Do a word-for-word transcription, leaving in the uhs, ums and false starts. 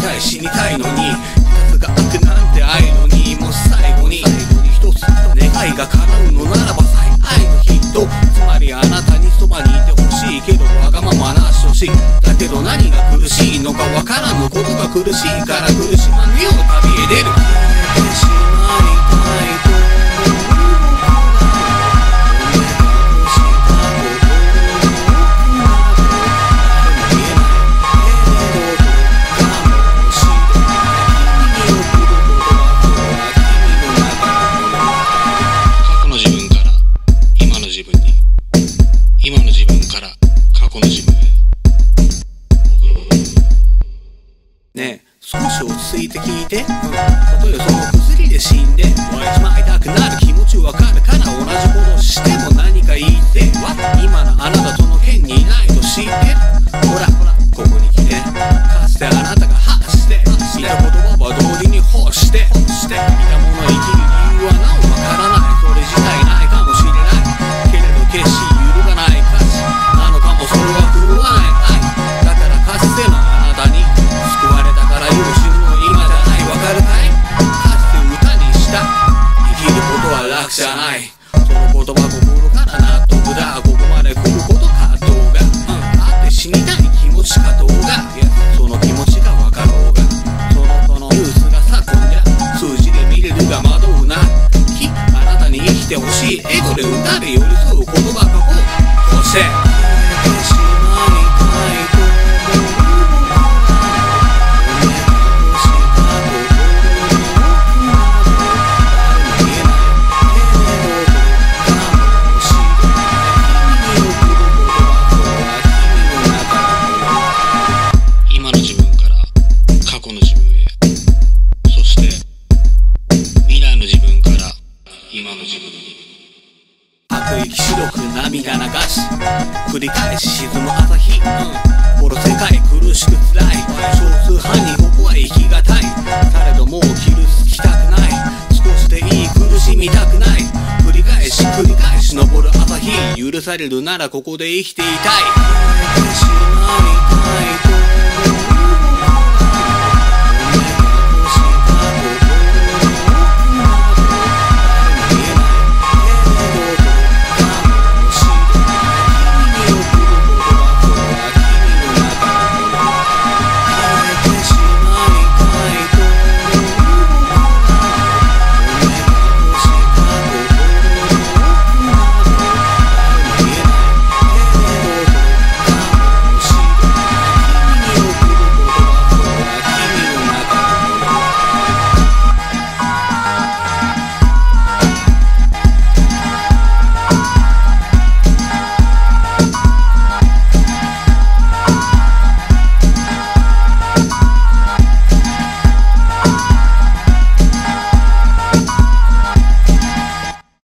たい死にたいのに、二つが悪なんて愛のに、もう最後に一つ願いが叶うのならば最愛の人、つまりあなたにそばにいてほしいけどわがままなしてほしい。だけど何が苦しいのかわからぬことが苦しいから苦しまぬよう旅へ出る。今の自分から過去の自分へ。ねえ、少し落ち着いて聞いて、うん、たとえその薬で死んで燃えちまいたくなる気持ちわかるから、同じことしても何か言っては今のあなたとの件にいないと知ってる。ほらほらここに来て、かつてあなたが発していた言葉は道理に欲して見たもの生きる理由はなおわからない。それ自体ないかもしれないけれど決し揺るがない価値なのかも。それは振るわない愛だから、かつてのあなたに救われたから許しの今じゃない。わかるかい？かつて歌にした生きることは楽じゃない。その言葉心から納得だ。ここまで来ることかどうが、うん、あって死にたい気持ちかどうが、その気持ちがわかろうが、そのそのニュースがさ今夜数字で見れるが惑うな。きあなたに生きてほしいエゴで歌で寄り添う言葉がこうそして今の自分から過去の自分へ、そして未来の自分から今の自分に。吐く息白く涙流し繰り返し沈む朝日、うん、この世界苦しく辛い少数派にここは生きがたい。されどもう傷つきたくない、少しでいい苦しみたくない。繰り返し繰り返し昇る朝日、許されるならここで生きていたい。